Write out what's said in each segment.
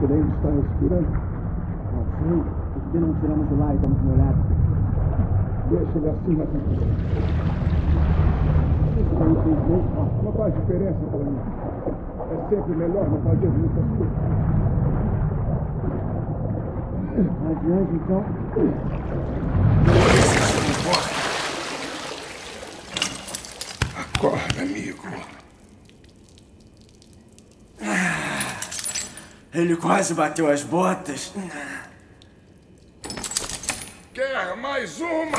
ele ainda está respirando? Não sei. Por que não tiramos de lá e damos uma olhada? Deixa ele assim, Rapidinho. Isso daí fez bem. Não faz diferença para mim. É sempre melhor não fazer muitas coisas. Adiante, então. Acorda, amigo. Ele quase bateu as botas. Quer mais uma?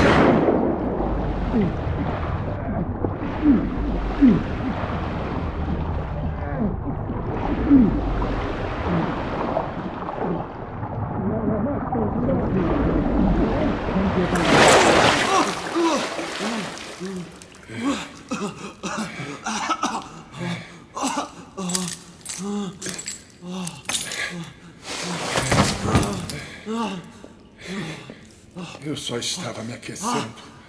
Eu só estava me aquecendo.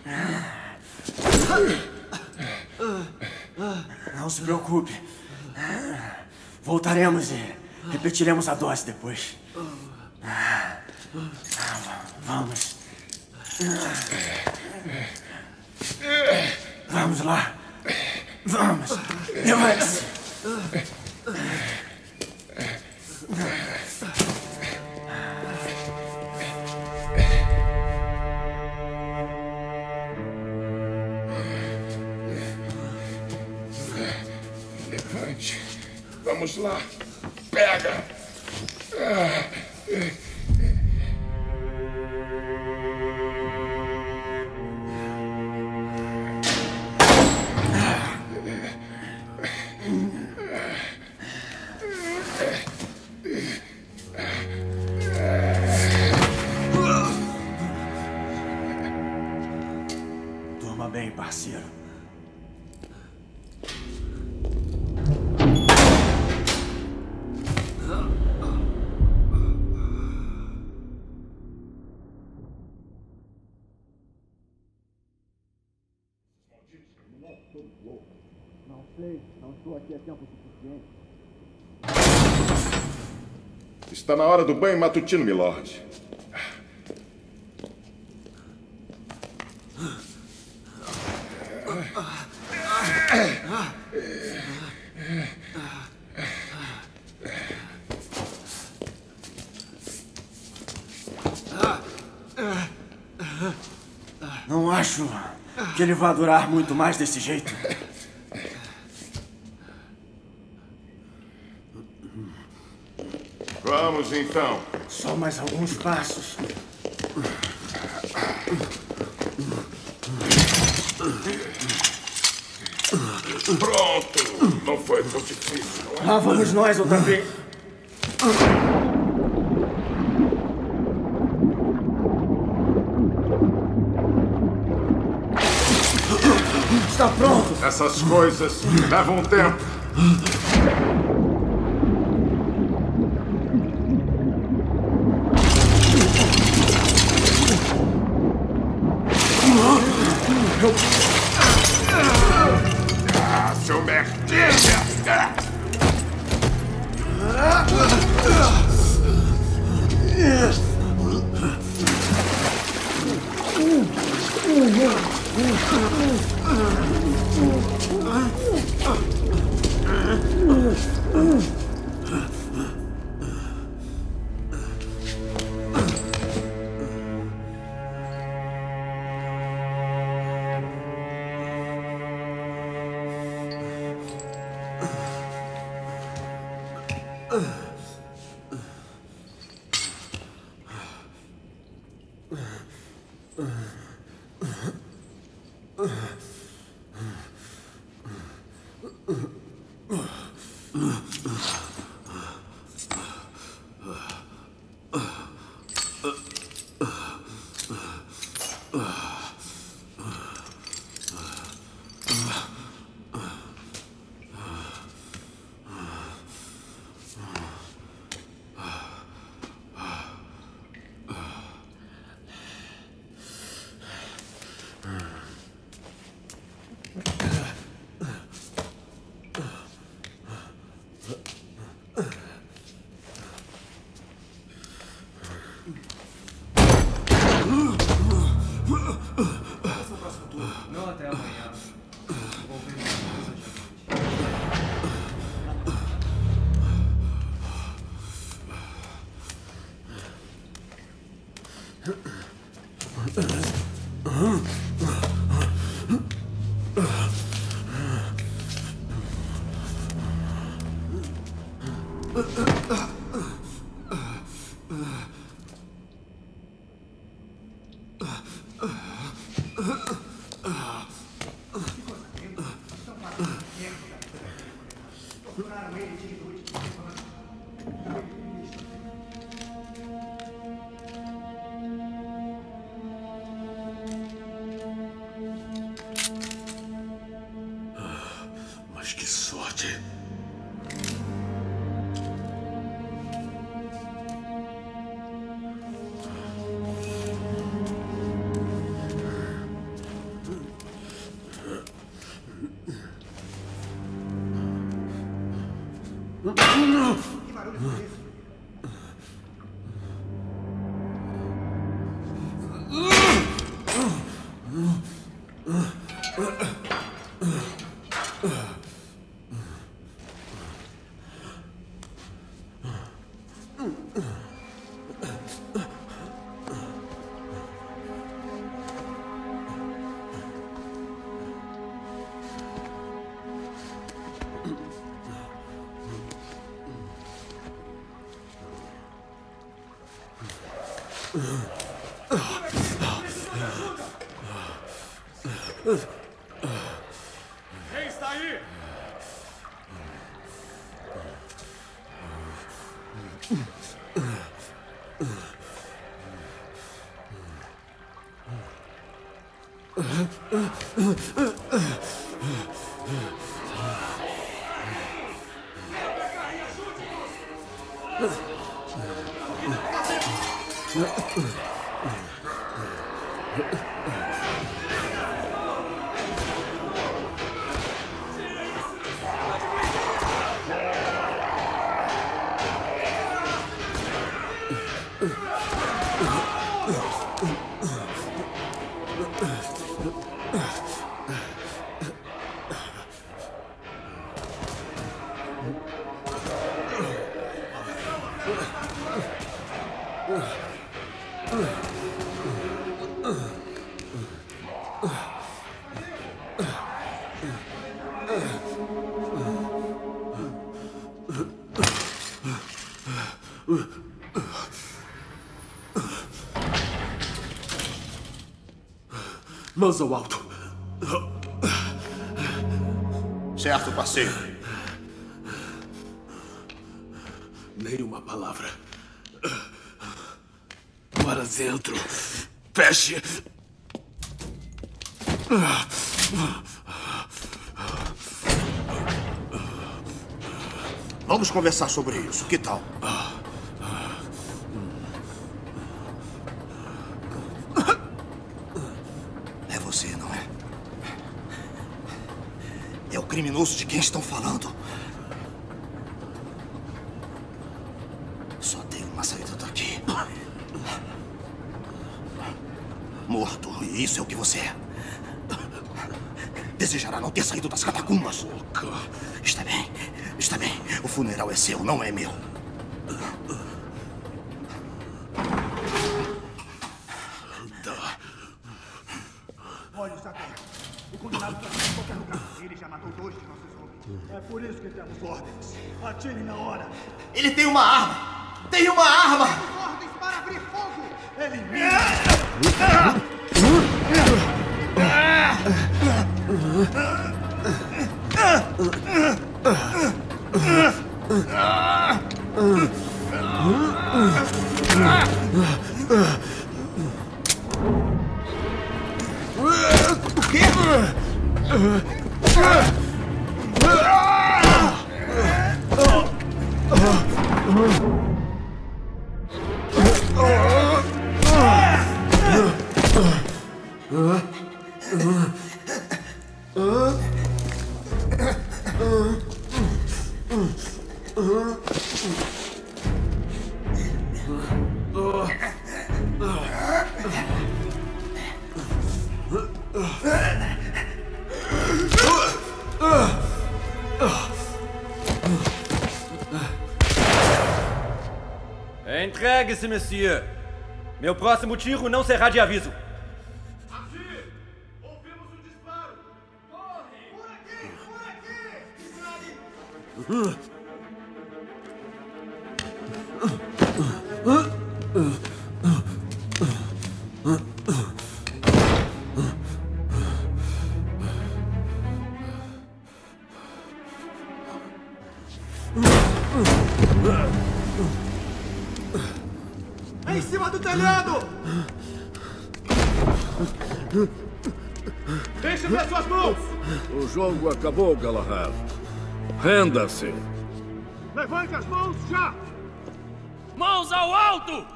Não se preocupe. Voltaremos e repetiremos a dose depois. Vamos. Vamos lá. Vamos. Levante-se. Levante. Vamos lá. Pega. Durma bem, parceiro. Não sei. Não estou aqui a tempo suficiente. Está na hora do banho matutino, milord. Não acho que ele vá durar muito mais desse jeito. Vamos, então. Só mais alguns passos. Pronto. Não foi tão difícil, não é? Lá vamos nós outra vez. Está pronto. Essas coisas levam tempo. Seu merdinha! Mas que sorte. Que barulho foi esse? Quem está aí? Mãos ao alto. Certo, parceiro. Nenhuma palavra. Para dentro. Feche. Vamos conversar sobre isso. Que tal? É você, não é? É o criminoso de quem estão falando. Só tem uma saída daqui. Morto, e isso é o que você é. Desejará não ter saído das catacumbas. Está bem, está bem. O funeral é seu, não é meu. Olha, Zagueiro. O condenado está em qualquer lugar. Ele já matou 2 de nossos homens. É por isso que temos ordens. Atire na hora. Ele tem uma arma! Tem uma arma! Ordens para abrir fogo! Elimine! O quê? Entregue-se, monsieur. Meu próximo tiro não será de aviso. Aqui! Ouvimos um disparo! Corre! Por aqui! Por aqui! É em cima do telhado! Deixe ver suas mãos! O jogo acabou, Galahad. Renda-se. Levante as mãos já! Mãos ao alto!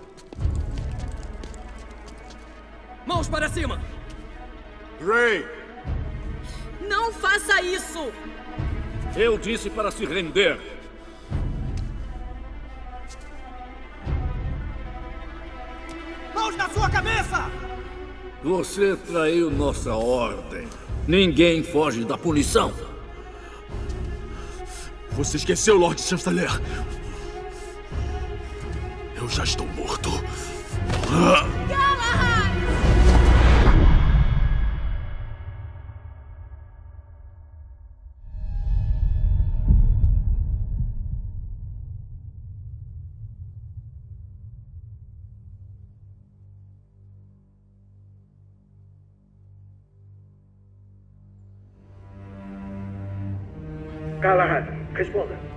Mãos para cima! Rey, Não faça isso! eu disse para se render. Mãos na sua cabeça! Você traiu nossa ordem. Ninguém foge da punição. Você esqueceu, Lord Chanceler. Eu já estou morto. Galahad! Galahad, responda.